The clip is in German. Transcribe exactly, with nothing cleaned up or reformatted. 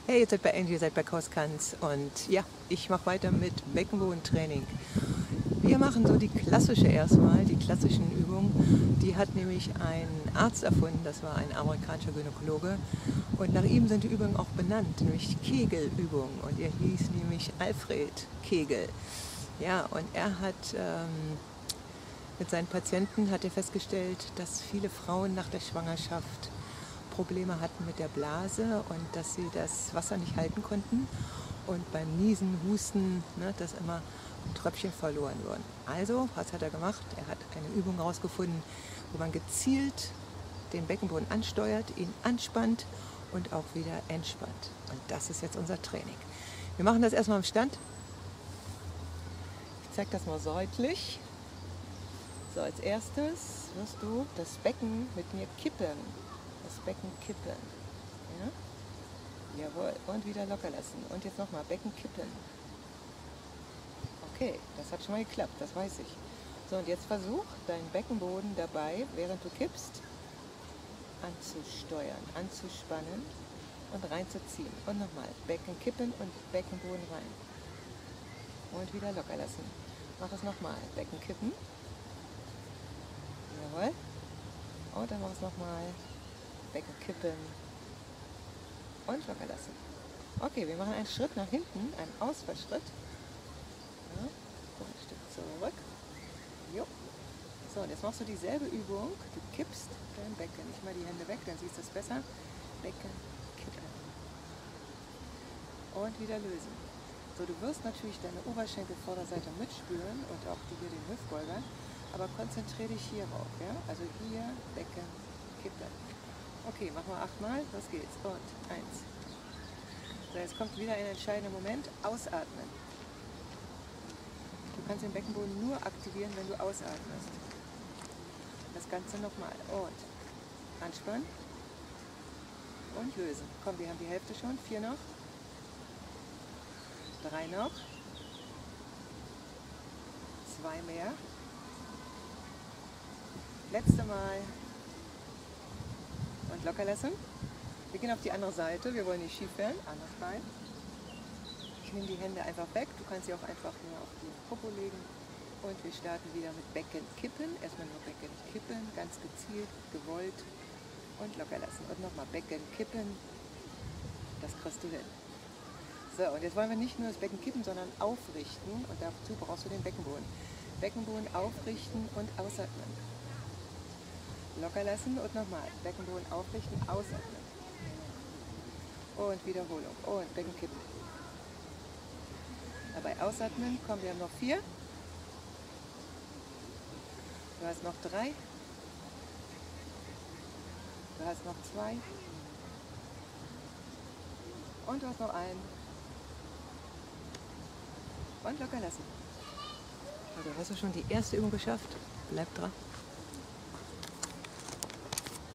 Hey, ihr seid bei Angie, ihr seid bei Koskanz und ja, ich mache weiter mit Beckenbodentraining. Wir machen so die klassische erstmal, die klassischen Übungen. Die hat nämlich ein Arzt erfunden, das war ein amerikanischer Gynäkologe. Und nach ihm sind die Übungen auch benannt, nämlich die Kegelübungen. Und er hieß nämlich Alfred Kegel. Ja, und er hat ähm, mit seinen Patienten hat er festgestellt, dass viele Frauen nach der Schwangerschaft Probleme hatten mit der Blase und dass sie das Wasser nicht halten konnten und beim Niesen, Husten, ne, dass immer ein Tröpfchen verloren wurden. Also, was hat er gemacht? Er hat eine Übung herausgefunden, wo man gezielt den Beckenboden ansteuert, ihn anspannt und auch wieder entspannt. Und das ist jetzt unser Training. Wir machen das erstmal im Stand. Ich zeige das mal seitlich. So, als erstes wirst du das Becken mit mir kippen. Das Becken kippen. Ja? Jawohl. Und wieder locker lassen. Und jetzt nochmal Becken kippen. Okay, das hat schon mal geklappt, das weiß ich. So, und jetzt versuch, deinen Beckenboden dabei, während du kippst, anzusteuern, anzuspannen und reinzuziehen. Und nochmal Becken kippen und Beckenboden rein. Und wieder locker lassen. Mach es nochmal. Becken kippen. Jawohl. Und dann mach es nochmal. Becken kippen und locker lassen. Okay, wir machen einen Schritt nach hinten, einen Ausfallschritt. Ja, ein Stück zurück. Jo. So, und jetzt machst du dieselbe Übung. Du kippst dein Becken. Ich mal die Hände weg, dann siehst du es besser. Becken kippen. Und wieder lösen. So, du wirst natürlich deine Oberschenkelvorderseite mitspüren und auch die hier den Hüftbeuger. Aber konzentriere dich hierauf. Ja? Also hier Becken kippen. Okay, machen wir achtmal. Los geht's. Und eins. So, jetzt kommt wieder ein entscheidender Moment. Ausatmen. Du kannst den Beckenboden nur aktivieren, wenn du ausatmest. Das Ganze nochmal. Und anspannen. Und lösen. Komm, wir haben die Hälfte schon. Vier noch. Drei noch. Zwei mehr. Letzte Mal. Und locker lassen. Wir gehen auf die andere Seite. Wir wollen nicht schief werden. Anderes Bein. Ich nehme die Hände einfach weg. Du kannst sie auch einfach nur auf die Popo legen. Und wir starten wieder mit Becken kippen. Erstmal nur Becken kippen. Ganz gezielt, gewollt. Und locker lassen. Und nochmal Becken kippen. Das kriegst du hin. So, und jetzt wollen wir nicht nur das Becken kippen, sondern aufrichten. Und dazu brauchst du den Beckenboden. Beckenboden aufrichten und ausatmen. Locker lassen und nochmal. Beckenboden aufrichten, ausatmen. Und Wiederholung. Und Becken kippen. Dabei ausatmen. Komm, wir haben noch vier. Du hast noch drei. Du hast noch zwei. Und du hast noch einen. Und locker lassen. Also hast du schon die erste Übung geschafft. Bleib dran.